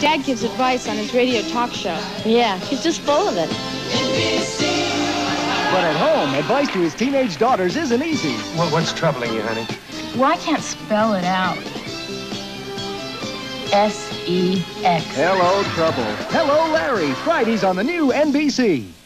Dad gives advice on his radio talk show. Yeah, he's just full of it. But at home, advice to his teenage daughters isn't easy. What's troubling you, honey? Well, I can't spell it out. S-E-X. Hello, trouble. Hello, Larry. Fridays on the new NBC.